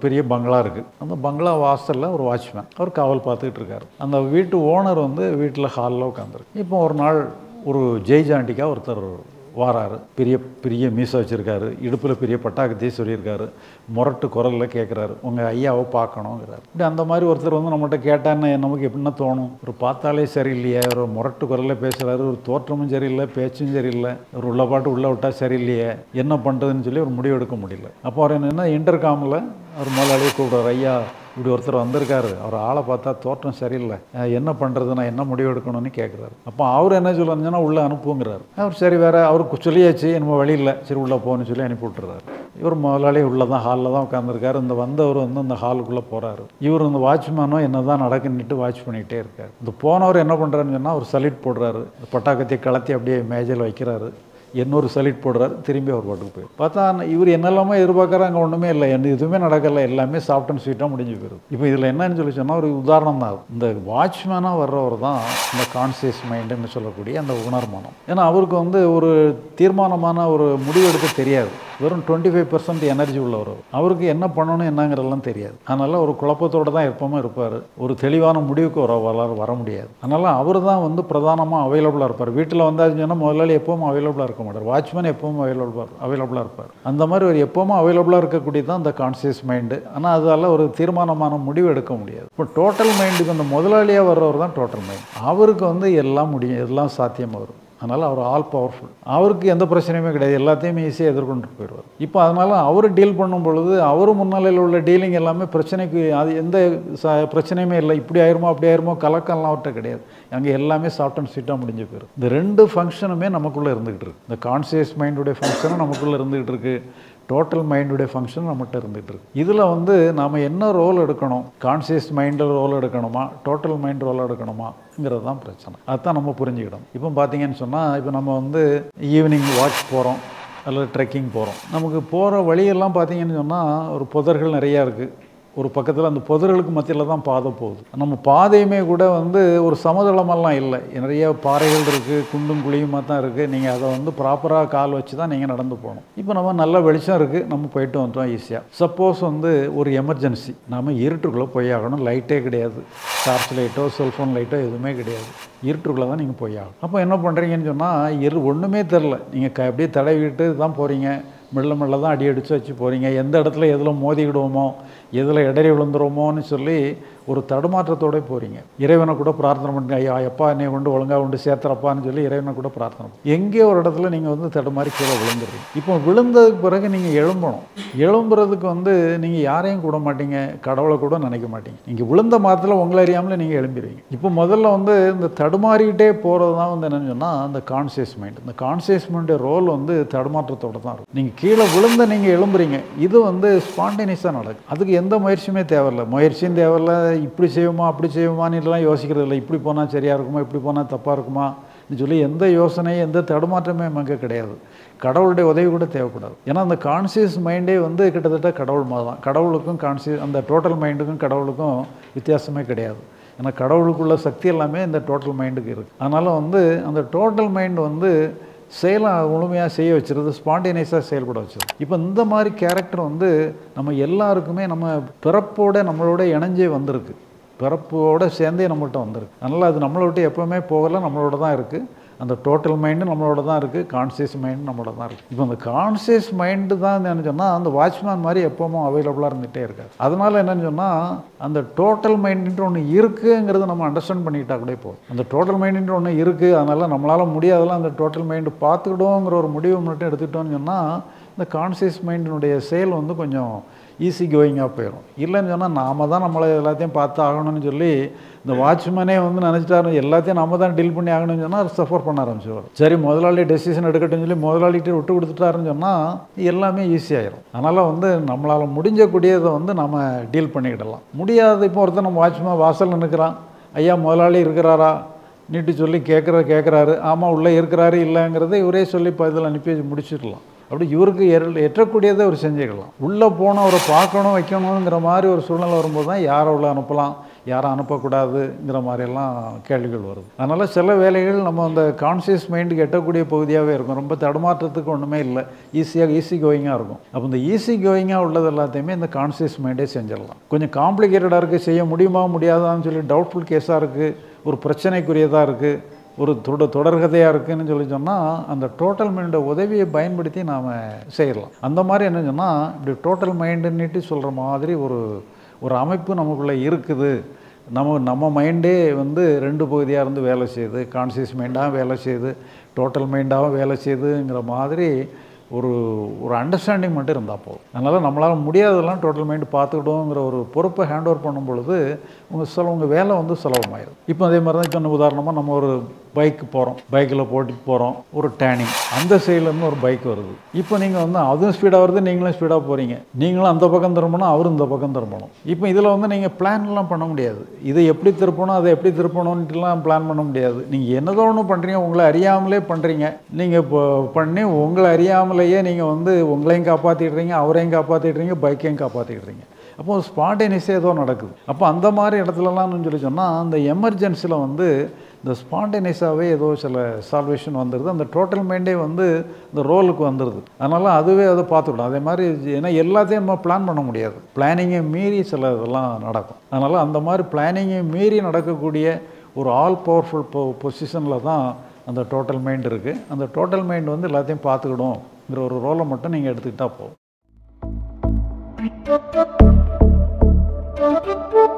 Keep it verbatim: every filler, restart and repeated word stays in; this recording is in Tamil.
பெரிய பங்களா இருக்குது. அந்த பங்களா வாசலில் ஒரு வாட்ச்மேன் அவர் காவல் பார்த்துக்கிட்டு இருக்கார். அந்த வீட்டு ஓனர் வந்து வீட்டில் ஹாலில் உட்காந்துருக்கு. இப்போ ஒரு நாள் ஒரு ஜெய்ஜாண்டிக்கா ஒருத்தர் வாராரு. பெரிய பெரிய மீசை வச்சுருக்காரு, இடுப்பில் பெரிய பட்டாக்கத்தையே சொல்லியிருக்காரு, முரட்டு குரலில் கேட்குறாரு, உங்கள் ஐயாவை பார்க்கணுங்கிறாரு. இப்படி அந்த மாதிரி ஒருத்தர் வந்து நம்மகிட்ட கேட்டான்னு நமக்கு எப்படின்னா தோணும், ஒரு பார்த்தாலே சரியில்லையே, ஒரு முரட்டு குரலில் பேசுகிறாரு, ஒரு தோற்றமும் சரியில்லை, பேச்சும் சரியில்லை, ஒரு உள்ள பாட்டு உள்ளே விட்டால் சரியில்லையே, என்ன பண்ணுறதுன்னு சொல்லி ஒரு முடிவு எடுக்க முடியல. அப்போ அவர் என்னென்னா இன்டர்காமில் அவர் முதலாளியை கூப்பிடுறாரு, ஐயா இப்படி ஒருத்தர் வந்திருக்காரு, அவர் ஆளை பார்த்தா தோற்றம் சரியில்லை, என்ன பண்ணுறது, நான் என்ன முடிவு எடுக்கணும்னு கேட்குறாரு. அப்போ அவர் என்ன சொல்லுங்கன்னா உள்ளே அனுப்புங்கிறார். அவர் சரி வேறு அவருக்கு சொல்லியாச்சு, நம்ம வழி இல்லை, சரி உள்ளே போகணும்னு சொல்லி அனுப்பி விட்டுறாரு. இவர் முதலாளி உள்ளே தான் ஹாலில் தான் உட்காந்துருக்காரு. இந்த வந்தவர் வந்து அந்த ஹாலுக்குள்ளே போகிறாரு. இவர் இந்த வாட்ச்மேனும் என்ன தான் நடக்குன்னுட்டு வாட்ச் பண்ணிகிட்டே இருக்கார். இந்த போனவர் என்ன பண்ணுறாருன்னு சொன்னால் ஒரு சல்யூட் போடுறாரு, பட்டாக்கத்தை கலத்தி அப்படியே மேஜையில் வைக்கிறாரு, இன்னொரு சல்யூட் போடுறாரு, திரும்பி அவர் பாட்டுக்கு போய் பார்த்தா இவர் என்னெல்லாமோ எதிர்பார்க்குறாரு, அங்கே ஒன்றுமே இல்லை, என்ன எதுவுமே நடக்கலை, எல்லாமே சாஃப்ட் அண்ட் ஸ்வீட்டாக முடிஞ்சு போயிடுது. இப்போ இதில் என்னன்னு சொல்லி சொன்னால் ஒரு உதாரணம் தான், இந்த வாட்ச்மேனாக வர்றவர் தான் இந்த கான்சியஸ் மைண்டுன்னு சொல்லக்கூடிய அந்த உணர்மானம். ஏன்னா அவருக்கு வந்து ஒரு தீர்மானமான ஒரு முடிவு எடுக்க தெரியாது, வெறும் டுவெண்ட்டி ஃபைவ் பர்சன்ட் எனர்ஜி உள்ளவர். அவருக்கு என்ன பண்ணணும் என்னங்கிறதெல்லாம் தெரியாது. அதனால் ஒரு குழப்பத்தோடு தான் எப்பவுமே இருப்பார், ஒரு தெளிவான முடிவுக்கு வர வர வர முடியாது. அதனால் அவர் தான் வந்து பிரதானமாக அவைலபிளாக இருப்பார். வீட்டில் வந்தாச்சுன்னு சொன்னால் முதலாளி எப்பவும் அவைலபிளாக இருக்க மாட்டார், வாட்ச்மேன் எப்பவும் அவைலபிளாக அவைலபிளாக இருப்பார். அந்த மாதிரி ஒரு எப்பவும் அவைலபிளாக இருக்கக்கூடிய தான் இந்த கான்சியஸ் மைண்டு. ஆனால் அதால் ஒரு தீர்மானமான முடிவு எடுக்க முடியாது. இப்போ டோட்டல் மைண்டுக்கு அந்த முதலாளியாக வர்றவர் தான் டோட்டல் மைண்ட். அவருக்கு வந்து எல்லாம் முடியும், எல்லாம் சாத்தியமாக வரும். அதனால் அவர் ஆல் பவர்ஃபுல், அவருக்கு எந்த பிரச்சனையுமே கிடையாது, எல்லாத்தையுமே ஈஸியாக எதிர்கொண்டு போயிடுவார். இப்போ அதனால் அவர் டீல் பண்ணும் பொழுது அவர் முன்னிலையில் உள்ள டீலிங் எல்லாமே பிரச்சனைக்கு அது எந்த ச பிரச்சனையுமே இல்லை, இப்படி ஆயிருமோ அப்படி ஆயிருமோ கலக்கம்லாம் அவர்கிட்ட கிடையாது, அங்கே எல்லாமே சாஃப்ட் அண்ட் ஸ்வீட்டாக முடிஞ்சு போயிடும். இந்த ரெண்டு ஃபங்க்ஷனுமே நமக்குள்ளே இருந்துகிட்டு இருக்குது. இந்த கான்சியஸ் மைண்டுடைய ஃபங்க்ஷனும் நமக்குள்ளே இருந்துகிட்டு இருக்குது, டோட்டல் மைண்டுடைய ஃபங்க்ஷன் நம்மகிட்ட இருந்துகிட்டு இருக்கு. இதில் வந்து நாம் என்ன ரோல் எடுக்கணும், கான்சியஸ் மைண்டில் ரோல் எடுக்கணுமா, டோட்டல் மைண்ட் ரோல் எடுக்கணுமாங்கிறது தான் பிரச்சனை. அதுதான் நம்ம புரிஞ்சுக்கிடணும். இப்போ பார்த்தீங்கன்னு சொன்னால், இப்போ நம்ம வந்து ஈவினிங் வாக் போகிறோம் அல்லது ட்ரெக்கிங் போகிறோம். நமக்கு போகிற வழியெல்லாம் பார்த்தீங்கன்னு சொன்னால் ஒரு புதர்கள் நிறையா இருக்குது. ஒரு பக்கத்தில் அந்த புதர்களுக்கு மத்தியில் தான் பாதை போகுது. நம்ம பாதையுமே கூட வந்து ஒரு சமதளமெல்லாம் இல்லை, நிறைய பாறைகள் இருக்குது, குண்டும் குழியுமாக தான் இருக்குது. நீங்கள் அதை வந்து ப்ராப்பராக கால் வச்சு தான் நீங்கள் நடந்து போகணும். இப்போ நம்ம நல்ல வெளிச்சம் இருக்குது, நம்ம போயிட்டு வந்துட்டோம் ஈஸியாக. சப்போஸ் வந்து ஒரு எமர்ஜென்சி, நம்ம இருட்டுக்குள்ளே போய் ஆகணும், லைட்டே கிடையாது, டார்ச் லைட்டோ செல்ஃபோன் லைட்டோ எதுவுமே கிடையாது, இருட்டுக்குள்ளே தான் நீங்கள் போய் ஆகணும். அப்போ என்ன பண்ணுறீங்கன்னு சொன்னால் இரு ஒன்றுமே தெரில, நீங்கள் க அப்படியே தடவிட்டு தான் போகிறீங்க, மெல்ல மெல்ல தான் அடி அடித்து வச்சு போகிறீங்க. எந்த இடத்துல எதில் மோதிக்கிடுவோமோ, எதில் இடறி விழுந்துருவோமோன்னு சொல்லி ஒரு தடுமாற்றத்தோடு போகிறீங்க. இறைவனை கூட பிரார்த்தனை பண்ணுங்க, ஐயா எப்பா என்னை கொண்டு ஒழுங்காக கொண்டு சேர்த்துறப்பான்னு சொல்லி இறைவனை கூட பிரார்த்தனை பண்ணுங்க. எங்கேயோ ஒரு இடத்துல நீங்கள் வந்து தடுமாறி கீழே விழுந்துடுறீங்க. இப்போ விழுந்ததுக்கு பிறகு நீங்கள் எழும்பணும். எழும்புறதுக்கு வந்து நீங்கள் யாரையும் கூட மாட்டீங்க, கடவுளை கூட நினைக்க மாட்டீங்க. நீங்கள் விழுந்த மாதத்தில் உங்களை அறியாமலே நீங்கள் எழும்பிடுவீங்க. இப்போ முதல்ல வந்து இந்த தடுமாறிக்கிட்டே போகிறது தான் வந்து என்னென்னு சொன்னால் அந்த கான்சியஸ் மைண்ட். இந்த கான்சியஸ் மைண்டோட ரோல் வந்து தடுமாற்றத்தோடு தான் இருக்கும். நீங்கள் கீழே விழுந்த நீங்கள் எழும்புறீங்க, இது வந்து ஸ்பான்டேனியஸாக நடக்கும். அதுக்கு எந்த முயற்சியுமே தேவையில்லை, முயற்சியும் தேவையில்லை, இப்படி செய்வோமா அப்படி செய்வோமான்னு எல்லாம் யோசிக்கிறது இல்லை. இப்படி போனால் சரியாக இருக்குமா, இப்படி போனால் தப்பாக இருக்குமான்னு சொல்லி எந்த யோசனையும் எந்த தடுமாற்றமே நமக்கு கிடையாது. கடவுளுடைய உதவி கூட தேவைப்படாது. ஏன்னா அந்த கான்சியஸ் மைண்டே வந்து கிட்டத்தட்ட கடவுள் மாதிரி தான். கடவுளுக்கும் கான்சியஸ் அந்த டோட்டல் மைண்டுக்கும் கடவுளுக்கும் வித்தியாசமே கிடையாது. ஏன்னா கடவுளுக்குள்ள சக்தி எல்லாமே இந்த டோட்டல் மைண்டுக்கு இருக்குது. அதனால் வந்து அந்த டோட்டல் மைண்டு வந்து செயலை முழுமையாக செய்ய வச்சுருது, ஸ்பான்டேனியஸாக செயல்பட வச்சுருது. இப்போ இந்த மாதிரி கேரக்டர் வந்து நம்ம எல்லாருக்குமே நம்ம பிறப்போடு நம்மளோட இணைஞ்சே வந்திருக்கு, பிறப்போடு சேர்ந்தே நம்மள்கிட்ட வந்திருக்கு. அதனால் அது நம்மளை விட்டு எப்போவுமே போகலை, நம்மளோட தான் இருக்குது. அந்த டோட்டல் மைண்டு நம்மளோட தான் இருக்குது, கான்சியஸ் மைண்டு நம்மளோட தான் இருக்குது. இப்போ அந்த கான்சியஸ் மைண்டு தான் என்னென்னு சொன்னால் அந்த வாட்ச்மேன் மாதிரி எப்போவும் அவைலபிளாக இருந்துகிட்டே இருக்காது. அதனால் என்னென்னு சொன்னால் அந்த டோட்டல் மைண்டுன்ற ஒன்று இருக்குங்கிறது நம்ம அண்டர்ஸ்டாண்ட் பண்ணிக்கிட்டா கூட போதும். அந்த டோட்டல் மைண்டுன்ற ஒன்று இருக்குது, அதனால் நம்மளால் முடியாதெல்லாம் அந்த டோட்டல் மைண்டு பார்த்துக்கிடுவோங்கிற ஒரு முடிவு மட்டும் எடுத்துக்கிட்டோன்னு சொன்னால் இந்த கான்சியஸ் மைண்டினுடைய செயல் வந்து கொஞ்சம் ஈஸி கோயிங்காக போயிடும். இல்லைன்னு சொன்னால் நாம் தான் நம்மளை எல்லாத்தையும் பார்த்து ஆகணும்னு சொல்லி இந்த வாட்ச்மேனே வந்து நினச்சிட்டாரு எல்லாத்தையும் நம்ம தான் டீல் பண்ணி ஆகணும்னு சொன்னால் சஃபர் பண்ண ஆரம்பிச்சுவார். சரி முதலாளி டெசிஷன் எடுக்கட்டும்னு சொல்லி முதலாளிகிட்ட விட்டு கொடுத்துட்டாருன்னு சொன்னால் எல்லாமே ஈஸியாகிடும். அதனால் வந்து நம்மளால் முடிஞ்சக்கூடியதை வந்து நம்ம டீல் பண்ணிக்கிடலாம். முடியாது இப்போ ஒருத்தர் நம்ம வாட்ச்மேன் வாசலில் நிற்கிறான், ஐயா முதலாளி இருக்கிறாரா நீட்டு சொல்லி கேட்குற கேட்குறாரு, ஆமாம் உள்ளே இருக்கிறாரு இல்லைங்கிறத இவரே சொல்லி இப்போ இதில் அனுப்பி முடிச்சிடலாம். அப்படி இவருக்கு எட்டக்கூடியதை அவர் செஞ்சுக்கலாம். உள்ளே போனவரை பார்க்கணும் வைக்கணுங்கிற மாதிரி ஒரு சூழ்நிலை வரும்போது தான் யாரை உள்ள அனுப்பலாம், யாரும் அனுப்பக்கூடாதுங்கிற மாதிரியெல்லாம் கேள்விகள் வருது. அதனால் சில வேலைகள் நம்ம அந்த கான்சியஸ் மைண்டுக்கு எட்டக்கூடிய பகுதியாகவே இருக்கும். ரொம்ப தடுமாற்றத்துக்கு ஒன்றுமே இல்லை, ஈஸியாக ஈஸி கோயிங்காக இருக்கும். அப்போ இந்த ஈஸி கோயிங்காக உள்ளது எல்லாத்தையுமே இந்த கான்சியஸ் மைண்டே செஞ்சிடலாம். கொஞ்சம் காம்ப்ளிகேட்டடாக இருக்குது, செய்ய முடியுமா முடியாதான்னு சொல்லி டவுட்ஃபுல் கேஸாக இருக்குது, ஒரு பிரச்சனைக்குரியதாக இருக்குது, ஒரு தொட தொடர்கதையாக இருக்குதுன்னு சொல்லி சொன்னால் அந்த டோட்டல் மைண்டோட உதவியை பயன்படுத்தி நாம் செய்யலாம். அந்த மாதிரி என்ன சொன்னால் இப்படி டோட்டல் மைண்டுன்னுட்டு சொல்கிற மாதிரி ஒரு ஒரு அமைப்பு நமக்குள்ளே இருக்குது. நம்ம நம்ம மைண்டே வந்து ரெண்டு பகுதியாக இருந்து வேலை செய்யுது, கான்சியஸ் மைண்டாகவும் வேலை செய்யுது, டோட்டல் மைண்டாகவும் வேலை செய்யுதுங்கிற மாதிரி ஒரு ஒரு அண்டர்ஸ்டாண்டிங் மட்டும் இருந்தால் போதும். அதனால் நம்மளால் முடியாததெல்லாம் டோட்டல் மைண்டு பார்த்துக்கிட்டோங்கிற ஒரு பொறுப்பை ஹேண்ட் ஓவர் பண்ணும் பொழுது உங்கள் சில உங்கள் வேலை வந்து சுலபமாயிடும். இப்போ அதே மாதிரி தான் இப்போ உதாரணமாக நம்ம ஒரு பைக்கு போகிறோம், பைக்கில் போட்டுட்டு போகிறோம், ஒரு டேனிங் அந்த சைட்லேருந்து ஒரு பைக் வருது. இப்போ நீங்கள் வந்து அதுவும் ஸ்பீடாக வருது, நீங்களும் ஸ்பீடாக போகிறீங்க, நீங்களும் அந்த பக்கம் திரும்பணும், அவரும் இந்த பக்கம் திரும்பணும். இப்போ இதில் வந்து நீங்கள் பிளான்லாம் பண்ண முடியாது, இதை எப்படி திருப்பணும் அதை எப்படி திருப்பணுன்ட்டுலாம் பிளான் பண்ண முடியாது. நீங்கள் என்னதோ ஒன்று பண்ணுறீங்க, உங்களை அறியாமலே பண்ணுறீங்க. நீங்கள் இப்போ பண்ணி உங்களை அறியாமலேயே நீங்கள் வந்து உங்களையும் காப்பாற்றிடுறீங்க, அவரையும் காப்பாற்றிடுறீங்க, பைக்கையும் காப்பாற்றிடுறீங்க. அப்போ ஒரு ஸ்பான்டேனியஸாக ஏதோ நடக்குது. அப்போ அந்த மாதிரி இடத்துலலாம் சொல்லி சொன்னால் அந்த எமர்ஜென்சியில் வந்து இந்த ஸ்பான்டேனியஸாகவே ஏதோ சில சால்வேஷன் வந்துடுது, அந்த டோட்டல் மைண்டே வந்து இந்த ரோலுக்கு வந்துடுது. அதனால் அதுவே அதை பார்த்துக்கிடும். அதே மாதிரி ஏன்னா எல்லாத்தையும் நம்ம பிளான் பண்ண முடியாது, பிளானிங்கை மீறி சில இதெல்லாம் நடக்கும். அதனால் அந்த மாதிரி பிளானிங்கை மீறி நடக்கக்கூடிய ஒரு ஆல் பவர்ஃபுல் பொ பொசிஷனில் தான் அந்த டோட்டல் மைண்ட் இருக்குது. அந்த டோட்டல் மைண்ட் வந்து எல்லாத்தையும் பார்த்துக்கிடும்ங்கிற ஒரு ரோலை மட்டும் நீங்கள் எடுத்துக்கிட்டால் போதும்.